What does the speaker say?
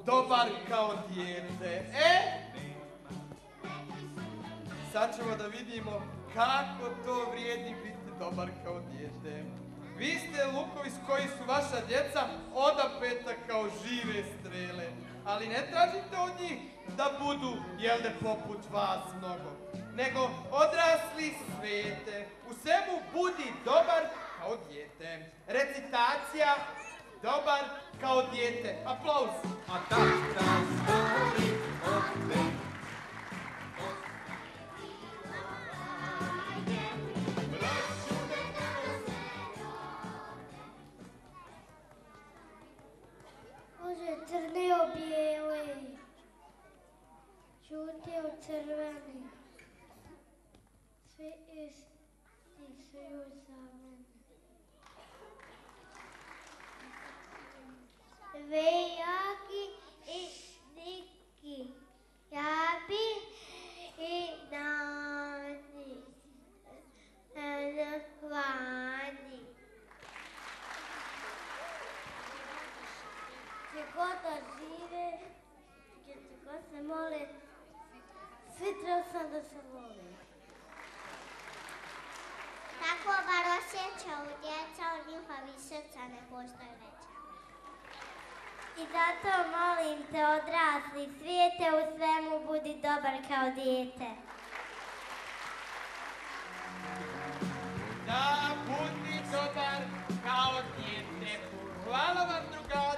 dobar kao dijete. Sad ćemo da vidimo kako to vrijedi biti dobar kao dijete. Vi ste lukovi s koji su vaša djeca odapeta kao žive strele, ali ne tražite od njih da budu, jelde, poput vas mnogo, nego odrasli svete. U svemu budi dobar kao dijete. Recitacija, dobar kao dijete. Aplauz. A tata zvoli opet. Može crneo bijele, žuteo crveni, svi isti su za mene. Vejaki i diki, jabi i dani, vani. Gdje god da žive, gdje god se mole, svi treba sam da se vole. Tako bar osjećaju djeca, u njihovi srca ne postoje veća. I zato molim te, odrasli svijete, u svemu budi dobar kao dijete. Da budi dobar kao dijete. Hvala vam, drugari.